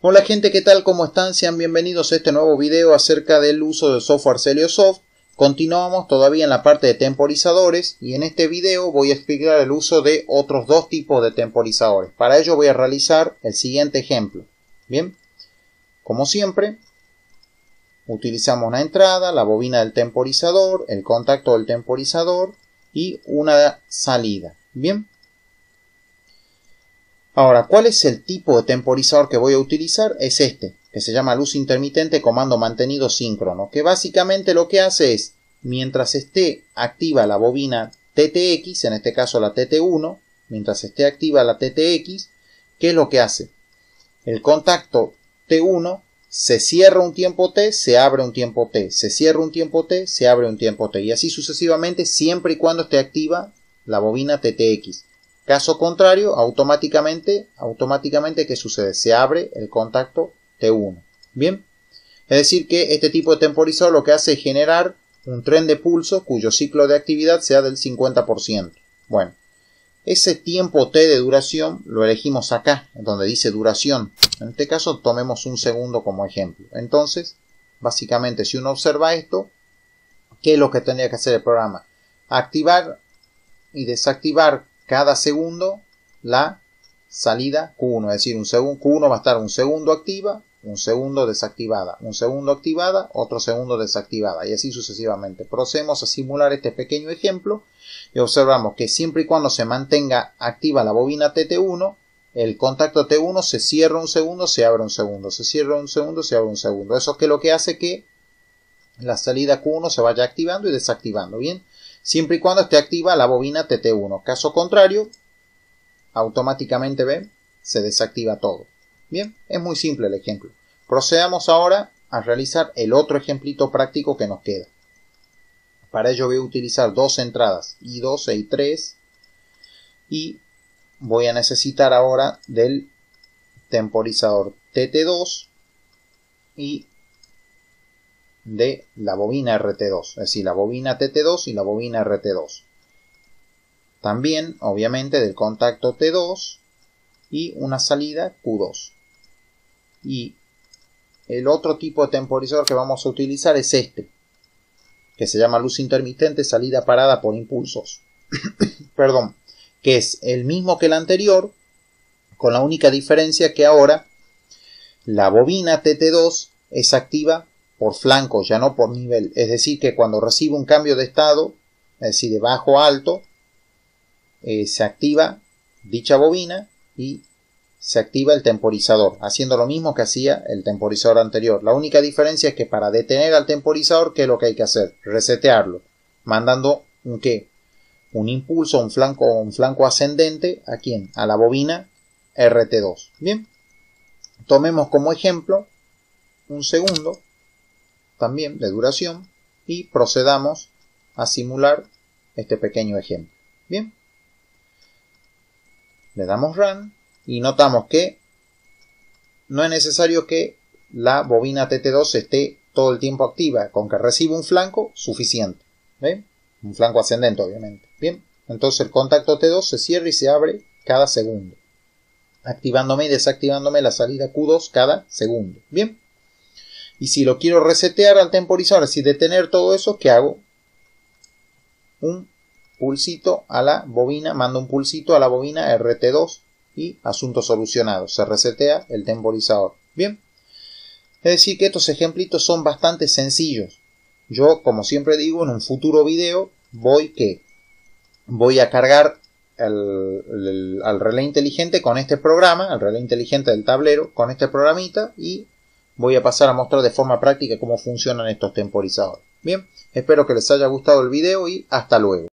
Hola gente, ¿qué tal? ¿Cómo están? Sean bienvenidos a este nuevo video acerca del uso del software Celiosoft. Continuamos todavía en la parte de temporizadores y en este video voy a explicar el uso de otros dos tipos de temporizadores. Para ello voy a realizar el siguiente ejemplo. Bien, como siempre, utilizamos una entrada, la bobina del temporizador, el contacto del temporizador y una salida. Bien. Ahora, ¿cuál es el tipo de temporizador que voy a utilizar? Es este, que se llama luz intermitente comando mantenido síncrono, que básicamente lo que hace es, mientras esté activa la bobina TTX, en este caso la TT1, mientras esté activa la TTX, ¿qué es lo que hace? El contacto T1 se cierra un tiempo T, se abre un tiempo T, se cierra un tiempo T, se abre un tiempo T, y así sucesivamente siempre y cuando esté activa la bobina TTX. Caso contrario, automáticamente, ¿qué sucede? Se abre el contacto T1. Bien, es decir que este tipo de temporizador lo que hace es generar un tren de pulso cuyo ciclo de actividad sea del 50%. Bueno, ese tiempo T de duración lo elegimos acá, donde dice duración. En este caso tomemos un segundo como ejemplo. Entonces, básicamente si uno observa esto, ¿qué es lo que tendría que hacer el programa? Activar y desactivar cada segundo la salida Q1, es decir, Q1 va a estar un segundo activa, un segundo desactivada, un segundo activada, otro segundo desactivada y así sucesivamente. Procedemos a simular este pequeño ejemplo y observamos que siempre y cuando se mantenga activa la bobina TT1, el contacto T1 se cierra un segundo, se abre un segundo, se cierra un segundo, se abre un segundo. Eso es que lo que hace que la salida Q1 se vaya activando y desactivando, ¿bien? Siempre y cuando esté activa la bobina TT1. Caso contrario, automáticamente ven, se desactiva todo. Bien, es muy simple el ejemplo. Procedamos ahora a realizar el otro ejemplito práctico que nos queda. Para ello voy a utilizar dos entradas, I2 e I3. Y voy a necesitar ahora del temporizador TT2 y de la bobina RT2, es decir, la bobina TT2 y la bobina RT2. También, obviamente, del contacto T2 y una salida Q2. Y el otro tipo de temporizador que vamos a utilizar es este, que se llama luz intermitente salida parada por impulsos. Perdón, que es el mismo que el anterior, con la única diferencia que ahora la bobina TT2 es activa por flanco, ya no por nivel. Es decir, que cuando recibe un cambio de estado, es decir, de bajo a alto, se activa dicha bobina y se activa el temporizador, haciendo lo mismo que hacía el temporizador anterior. La única diferencia es que para detener al temporizador, ¿qué es lo que hay que hacer? Resetearlo, mandando un impulso, un flanco ascendente, ¿a quién? A la bobina RT2. Bien, tomemos como ejemplo un segundo también de duración y procedamos a simular este pequeño ejemplo. Bien, le damos Run y notamos que no es necesario que la bobina TT2 esté todo el tiempo activa, con que reciba un flanco suficiente. ¿Ven? Un flanco ascendente, obviamente. Bien, entonces el contacto T2 se cierra y se abre cada segundo, activándome y desactivándome la salida Q2 cada segundo. Bien. Y si lo quiero resetear al temporizador, es decir, detener todo eso, ¿qué hago? Un pulsito a la bobina, mando un pulsito a la bobina RT2 y asunto solucionado. Se resetea el temporizador. Bien. Es decir, que estos ejemplitos son bastante sencillos. Yo, como siempre digo, en un futuro video voy a cargar al relé inteligente con este programa, al relé inteligente del tablero con este programita y voy a pasar a mostrar de forma práctica cómo funcionan estos temporizadores. Bien, espero que les haya gustado el video y hasta luego.